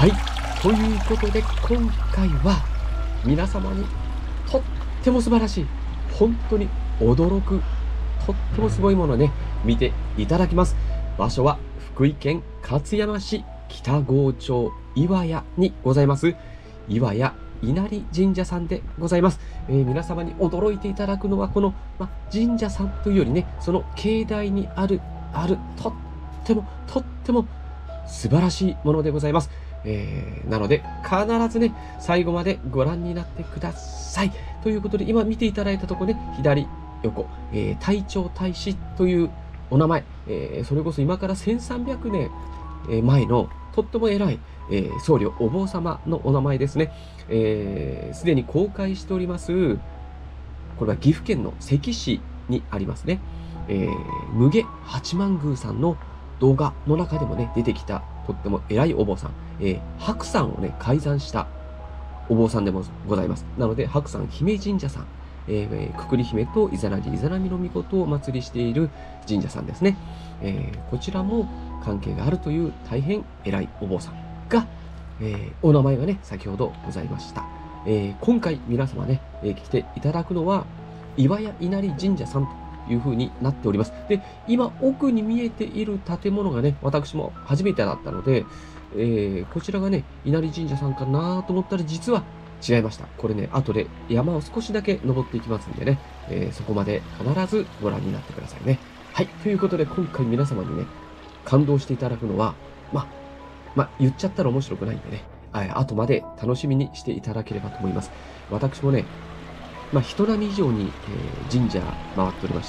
はい。ということで、今回は皆様にとっても素晴らしい、本当に驚く、とってもすごいものをね、見ていただきます。場所は福井県勝山市北郷町岩屋にございます、岩屋稲荷神社さんでございます。皆様に驚いていただくのは、この、神社さんというよりね、その境内にある、とっても素晴らしいものでございます。なので、必ずね、最後までご覧になってください。ということで、今見ていただいたところね、左横、太長太子というお名前、それこそ今から1300年前のとっても偉い、僧侶お坊様のお名前ですね。すでに公開しております、これは岐阜県の関市にありますね、無下八幡宮さんの動画の中でもね、出てきたとっても偉いお坊さん、白山をね、開山したお坊さんでもございます。なので、白山姫神社さん、くくり姫とイザナギ、イザナミの御事をお祭りしている神社さんですね。こちらも関係があるという大変偉いお坊さんが、お名前がね、先ほどございました。今回皆様ね、来ていただくのは、岩屋稲荷神社さんという風になっております。で、今奥に見えている建物がね、私も初めてだったので、こちらがね、稲荷神社さんかなと思ったら、実は違いました。これね、後で山を少しだけ登っていきますんでね、そこまで必ずご覧になってくださいね。はい。ということで、今回皆様にね、感動していただくのは、言っちゃったら面白くないんでね、後まで楽しみにしていただければと思います。私もね、人並み以上に、神社回っておりまして、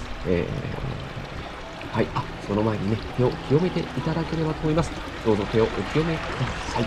はい、その前にね、手を清めていただければと思います。どうぞ手をお清めください。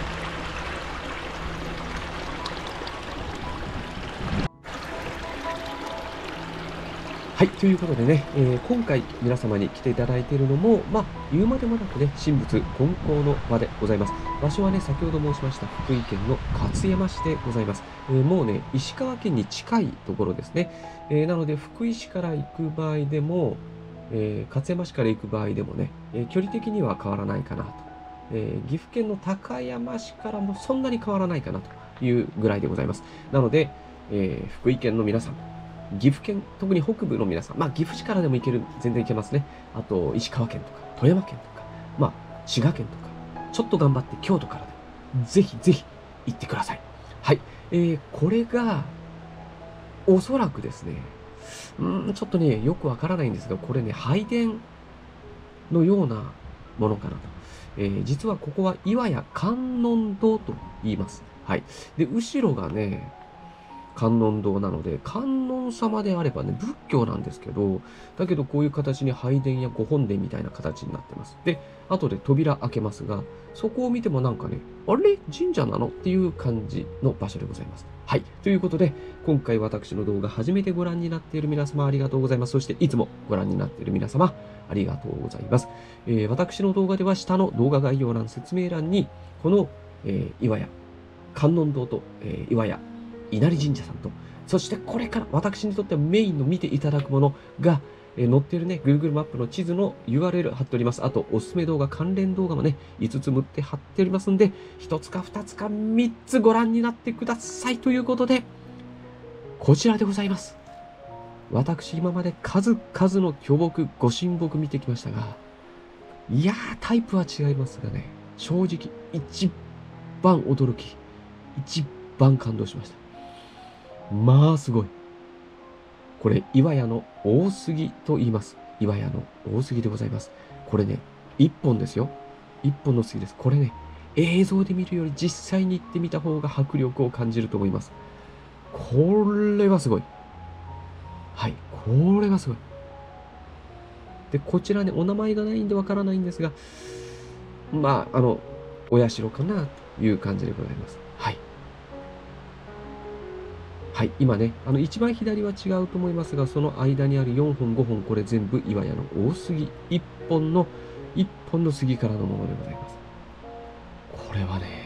はい、ということでね、今回皆様に来ていただいているのも、言うまでもなくね、神仏混交の場でございます。場所はね、先ほど申しました福井県の勝山市でございます。もうね、石川県に近いところですね。なので、福井市から行く場合でも、勝山市から行く場合でもね、距離的には変わらないかなと。岐阜県の高山市からもそんなに変わらないかなというぐらいでございます。なので、福井県の皆さん、岐阜県、特に北部の皆さん、岐阜市からでも行ける、全然行けますね。あと、石川県とか、富山県とか、滋賀県とか、ちょっと頑張って京都からで、ぜひぜひ行ってください。はい。これが、おそらくですね、ちょっとね、よくわからないんですが、これね、拝殿のようなものかなと。実はここは岩屋観音堂と言います。はい。で、後ろがね、観音堂なので、観音様であればね、仏教なんですけど、だけどこういう形に拝殿やご本殿みたいな形になってます。で、後で扉開けますが、そこを見てもなんかね、あれ神社なのっていう感じの場所でございます。はい。ということで、今回私の動画初めてご覧になっている皆様ありがとうございます。そしていつもご覧になっている皆様ありがとうございます。私の動画では下の動画概要欄、説明欄に、この、岩屋観音堂と、岩屋稲荷神社さんと、そしてこれから私にとってはメインの見ていただくものが、載っているね、Google マップの地図の URL 貼っております。あと、おすすめ動画、関連動画もね、5つ6って貼っておりますんで、1つか2つか3つご覧になってくださいということで、こちらでございます。私、今まで数々の巨木、ご神木見てきましたが、いやー、タイプは違いますがね、正直、一番驚き、一番感動しました。すごい。これ、岩屋の大杉と言います。岩屋の大杉でございます。これね、一本ですよ。一本の杉です。これね、映像で見るより実際に行ってみた方が迫力を感じると思います。これはすごい。はい、これがすごい。で、こちらね、お名前がないんでわからないんですが、お社かなという感じでございます。はい。はい、今ね、一番左は違うと思いますが、その間にある4本、5本、これ全部岩屋の大杉、1本の杉からのものでございます。これはね、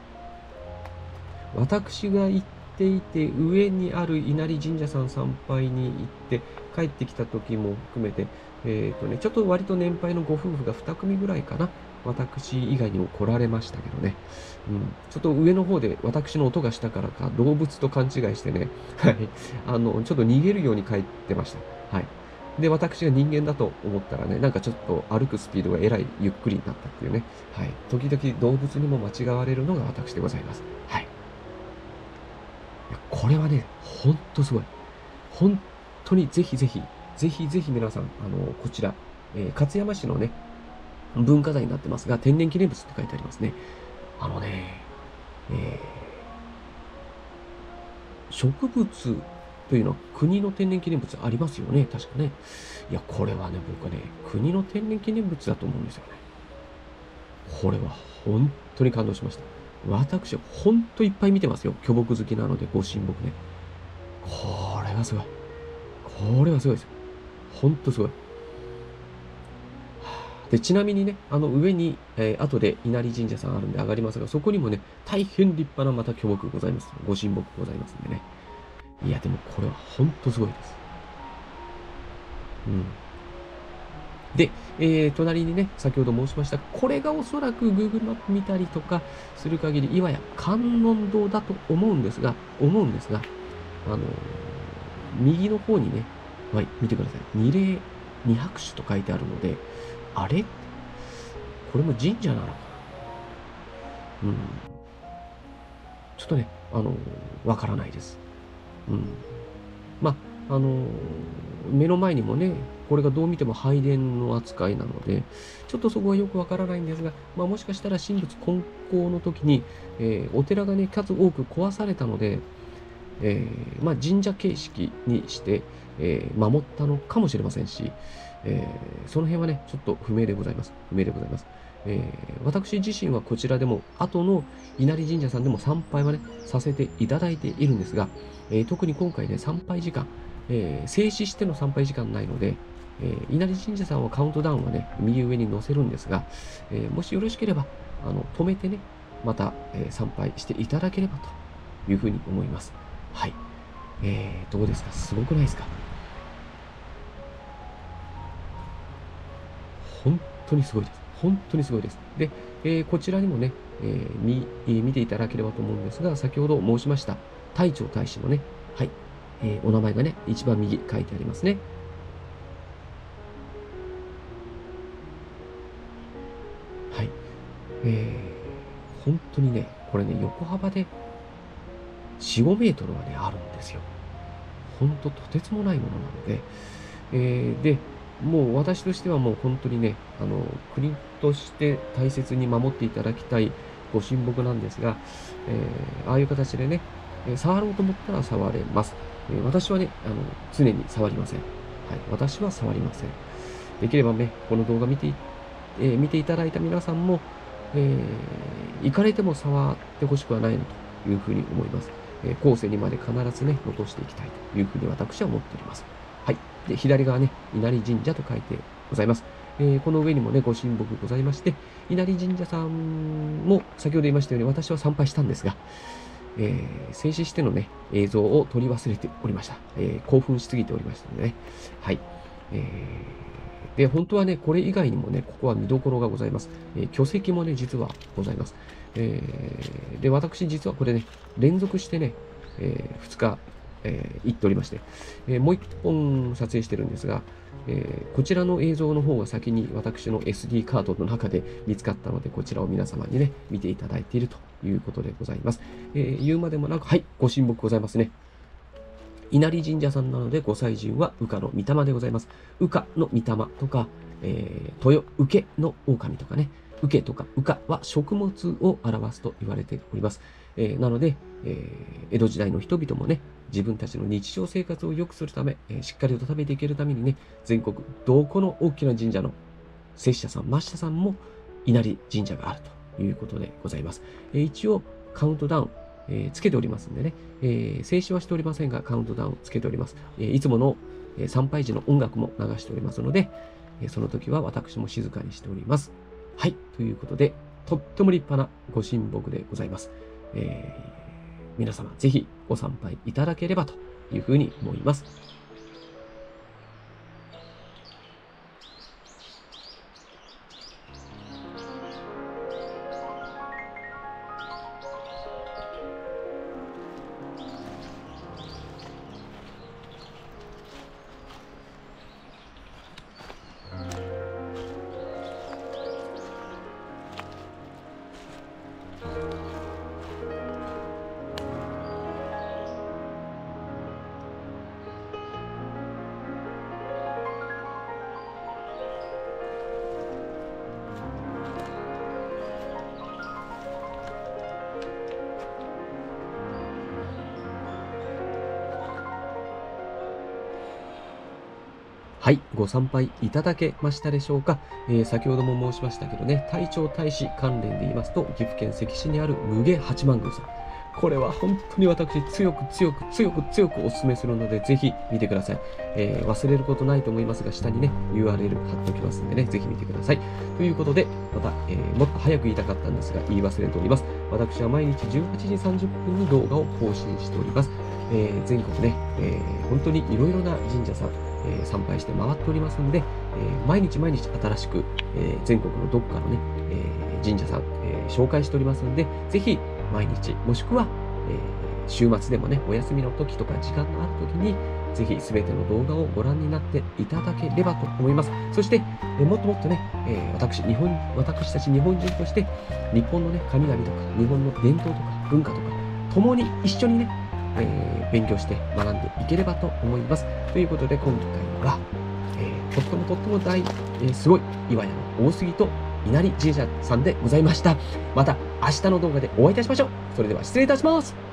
私が行っていて、上にある稲荷神社さん参拝に行って、帰ってきた時も含めて、 ちょっと割と年配のご夫婦が2組ぐらいかな。私以外にも来られましたけどね。うん。ちょっと上の方で私の音がしたからか、動物と勘違いしてね、はい。ちょっと逃げるように帰ってました。はい。で、私が人間だと思ったらね、なんかちょっと歩くスピードがえらいゆっくりになったっていうね。はい。時々動物にも間違われるのが私でございます。はい。いや、これはね、ほんとすごい。ほんとにぜひぜひ、ぜひぜひ皆さん、こちら、勝山市のね、文化財になってますが、天然記念物って書いてありますね。あのね、え植物というのは国の天然記念物ありますよね、確かね。いや、これはね、僕はね、国の天然記念物だと思うんですよね。これはほんとに感動しました。私、ほんといっぱい見てますよ。巨木好きなので、ご神木ね。これはすごい。これはすごいですよ。ほんとすごい。で、ちなみにね、上に、後で稲荷神社さんあるんで上がりますが、そこにもね、大変立派なまた巨木ございます。ご神木ございますんでね。いや、でもこれはほんとすごいです。うん。で、隣にね、先ほど申しました、これがおそらく Google マップ見たりとかする限り、いわや観音堂だと思うんですが、あの、右の方にね、はい、見てください。二拍手と書いてあるので、あれこれも神社なのかな。うん。ちょっとね、わからないです。うん。まあ、目の前にもね、これがどう見ても拝殿の扱いなので、ちょっとそこはよくわからないんですが、まあ、もしかしたら神仏混交の時に、お寺がね、数多く壊されたので、まあ、神社形式にして、守ったのかもしれませんし、その辺はね、ちょっと不明でございます。不明でございます。私自身はこちらでも、後の稲荷神社さんでも参拝はね、させていただいているんですが、特に今回ね、参拝時間、静止しての参拝時間ないので、稲荷神社さんはカウントダウンはね、右上に載せるんですが、もしよろしければ、止めてね、また、参拝していただければというふうに思います。はい。どうですか？すごくないですか？本当にすごいです。本当にすごいです。で、こちらにもね、見ていただければと思うんですが、先ほど申しました、太長大師のね、はい、お名前がね、一番右書いてありますね。はい。ほんとにね、これね、横幅で4、5メートルはね、あるんですよ。ほんととてつもないものなので、で、もう私としてはもうほんとにね、国として大切に守っていただきたいご神木なんですが、ああいう形でね、触ろうと思ったら触れます。私はね、常に触りません。はい、私は触りません。できればね、この動画見ていただいた皆さんも、行かれても触って欲しくはないなというふうに思います。後世にまで必ずね、残していきたいというふうに私は思っております。はい。で、左側ね、稲荷神社と書いてございます。この上にもね、ご神木ございまして、稲荷神社さんも先ほど言いましたように私は参拝したんですが、静止してのね、映像を撮り忘れておりました。興奮しすぎておりましたのでね。はい。で、本当はね、これ以外にもね、ここは見どころがございます。巨石もね、実はございます。で、私実はこれね、連続してね、2日、行っておりまして、もう1本撮影してるんですが、こちらの映像の方が先に私の SD カードの中で見つかったので、こちらを皆様にね、見ていただいているということでございます。言うまでもなく、はい、ご神木ございますね。稲荷神社さんなので、ご祭神は羽化の御霊でございます。羽化の御霊とか、豊受の狼とかね、受けとか羽化は食物を表すと言われております。なので、江戸時代の人々もね、自分たちの日常生活を良くするため、しっかりと食べていけるためにね、全国どこの大きな神社の摂社さん、末社さんも稲荷神社があるということでございます。一応カウントダウン、つけておりますんでね、静止はしておりませんが、カウントダウンつけております。いつもの、参拝時の音楽も流しておりますので、その時は私も静かにしております。はい、ということで、とっても立派なご神木でございます。皆様ぜひご参拝いただければというふうに思います。 はい、ご参拝いただけましたでしょうか。先ほども申しましたけどね、太長太子関連で言いますと、岐阜県関市にある無下八幡宮さん。これは本当に私、強くお勧めするので、ぜひ見てください。忘れることないと思いますが、下にね、URL 貼っておきますんでね、ぜひ見てください。ということで、また、もっと早く言いたかったんですが、言い忘れております。私は毎日18時30分に動画を更新しております。全国ね、本当にいろいろな神社さん、参拝して回っておりますので、毎日新しく、全国のどこかのね、神社さん、紹介しておりますので、ぜひ毎日、もしくは、週末でもね、お休みの時とか時間のある時に、ぜひ全ての動画をご覧になっていただければと思います。そして、もっとね、私たち日本人として、日本のね、神々とか、日本の伝統とか文化とか、共に一緒にね、勉強して学んでいければと思います。ということで、今回は、とってもすごい岩屋の大杉と稲荷神社さんでございました。また明日の動画でお会いいたしましょう。それでは失礼いたします。